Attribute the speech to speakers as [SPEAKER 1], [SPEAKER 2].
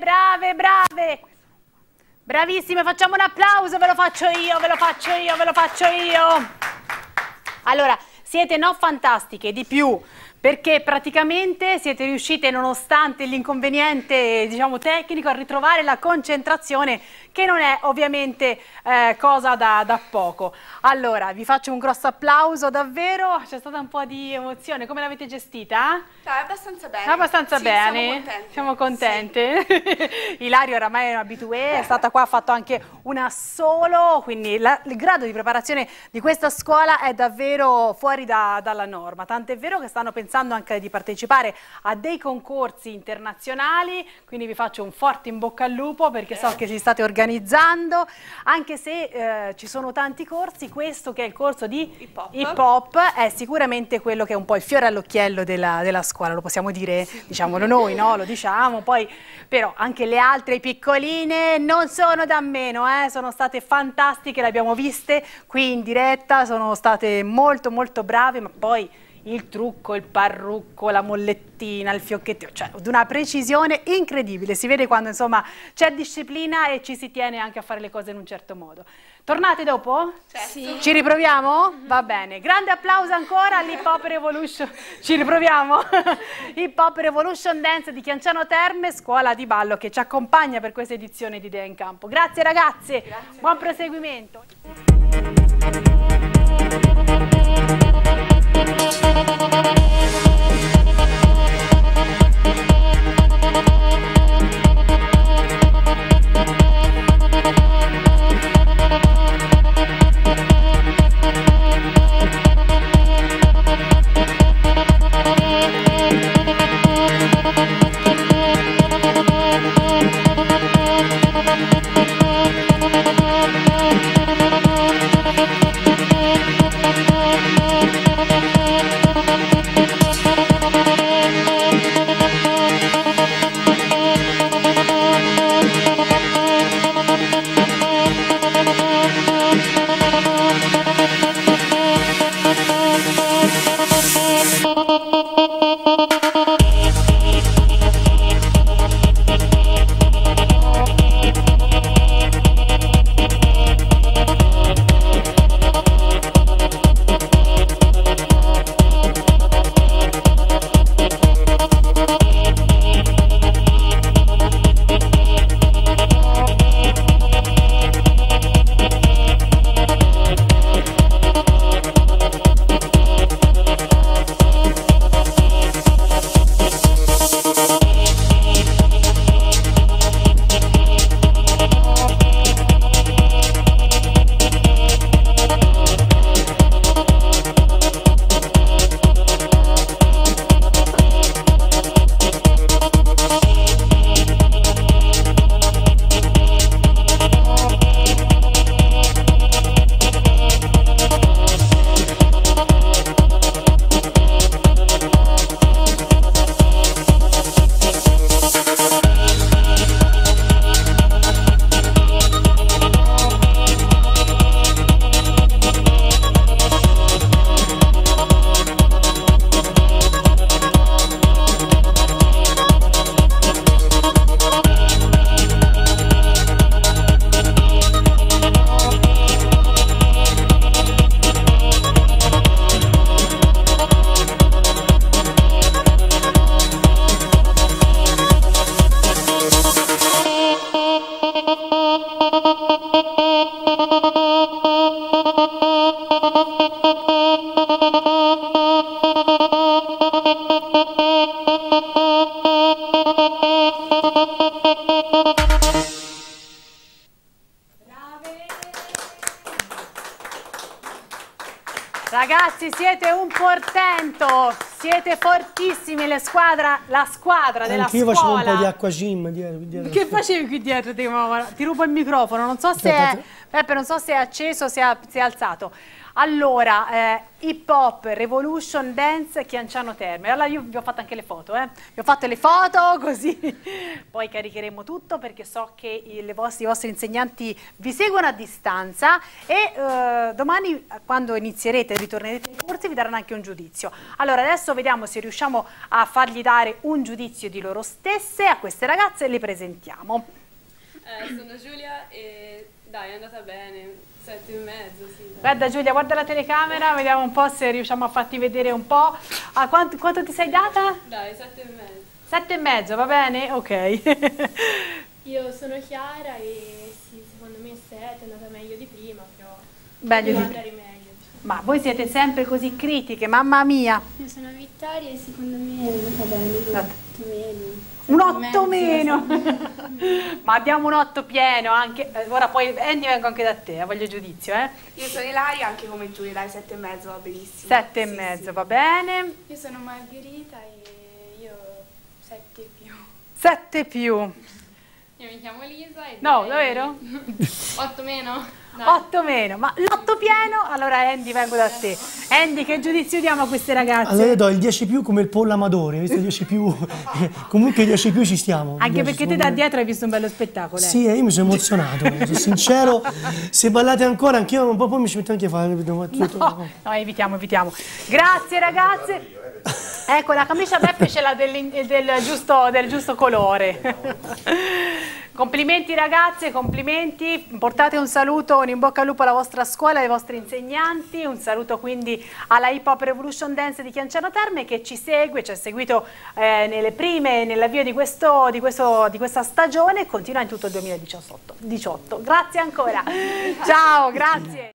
[SPEAKER 1] brave, brave. Bravissime, facciamo un applauso, ve lo faccio io, ve lo faccio io, ve lo faccio io. Allora, siete no fantastiche, di più, perché praticamente siete riuscite, nonostante l'inconveniente, diciamo, tecnico, a ritrovare la concentrazione, che non è ovviamente cosa da poco. Allora, vi faccio un grosso applauso, davvero, c'è stata un po' di emozione, come l'avete gestita?
[SPEAKER 2] Abbastanza bene.
[SPEAKER 1] Abbastanza
[SPEAKER 2] sì,
[SPEAKER 1] bene? Siamo contente? Sì. Ilario oramai è un abitué, è stata qua, ha fatto anche una solo, quindi il grado di preparazione di questa scuola è davvero fuori dalla norma, tant'è vero che stanno pensando anche di partecipare a dei concorsi internazionali, quindi vi faccio un forte in bocca al lupo perché so che si state organizzando, anche se ci sono tanti corsi, questo che è il corso di hip hop è sicuramente quello che è un po' il fiore all'occhiello della scuola, lo possiamo dire, diciamolo noi, no? Lo diciamo, poi però anche le altre piccoline non sono da meno, sono state fantastiche, le abbiamo viste qui in diretta, sono state molto molto brave, ma poi il trucco, il parrucco, la mollettina, il fiocchettino, cioè di una precisione incredibile, si vede quando insomma c'è disciplina e ci si tiene anche a fare le cose in un certo modo. Tornate dopo?
[SPEAKER 2] Sì.
[SPEAKER 1] Ci riproviamo? Va bene, grande applauso ancora all'Hip Hop Revolution, ci riproviamo? Hip Hop Revolution Dance di Chianciano Terme, scuola di ballo che ci accompagna per questa edizione di Idea in Campo. Grazie ragazze, grazie. Buon proseguimento. Ragazzi, siete un portento, siete fortissimi, la squadra della scuola.
[SPEAKER 3] Anch'io facevo un po' di acqua gym dietro.
[SPEAKER 1] Che facevi qui dietro? Ti rubo il microfono, non so se è, Peppe, non so se è acceso o se è alzato. Allora, Hip Hop Revolution Dance Chianciano Terme. Allora io vi ho fatto anche le foto, vi ho fatto le foto così poi caricheremo tutto, perché so che i vostri insegnanti vi seguono a distanza e domani, quando inizierete e ritornerete ai corsi, vi daranno anche un giudizio. Allora adesso vediamo se riusciamo a fargli dare un giudizio di loro stesse a queste ragazze e le presentiamo.
[SPEAKER 2] Sono Giulia e dai, è andata bene. 7,5, sì.
[SPEAKER 1] Guarda Giulia, guarda la telecamera, vediamo un po' se riusciamo a farti vedere un po'. Quanto ti sei data?
[SPEAKER 2] Dai, 7,5.
[SPEAKER 1] 7,5, va bene? Ok.
[SPEAKER 4] Io sono Chiara e sì, secondo me 7 è andata meglio di prima, però
[SPEAKER 1] Meglio
[SPEAKER 4] deve
[SPEAKER 1] di
[SPEAKER 4] andare meglio.
[SPEAKER 1] Ma voi siete sempre così critiche, mamma mia.
[SPEAKER 4] Io sono Vittoria e secondo me è andata bene,
[SPEAKER 1] Un 8 meno. Ma abbiamo un 8 pieno anche. Ora poi Andy, vengo anche da te, voglio giudizio,
[SPEAKER 5] Io sono Ilaria, anche come Giulia, dai, 7,5 va benissimo.
[SPEAKER 1] 7,5,
[SPEAKER 5] Sì.
[SPEAKER 1] va bene.
[SPEAKER 4] Io sono Margherita e io 7 più.
[SPEAKER 1] 7 più.
[SPEAKER 2] Io mi chiamo Elisa e
[SPEAKER 1] No, davvero?
[SPEAKER 2] 8 meno? Dai.
[SPEAKER 1] 8 meno, ma l'8 pieno? Allora Andy, vengo da te. Andy, che giudizio diamo a queste ragazze?
[SPEAKER 3] Allora io do il 10 più come il pollo amatore, visto il 10 più, comunque il 10 più ci stiamo.
[SPEAKER 1] Anche perché te da dietro hai visto un bello spettacolo.
[SPEAKER 3] Sì, io mi sono emozionato, sono sincero, se ballate ancora anch'io un po' poi mi ci metto anche a fare.
[SPEAKER 1] No, evitiamo. Grazie ragazze. Ecco, la camicia Beppe ce l'ha del giusto colore. Complimenti ragazze, complimenti, portate un saluto, un in bocca al lupo alla vostra scuola, ai vostri insegnanti, un saluto quindi alla Hip Hop Revolution Dance di Chianciano Terme che ci segue, ci ha seguito nell'avvio di questa stagione e continua in tutto il 2018. Grazie ancora, ciao, grazie.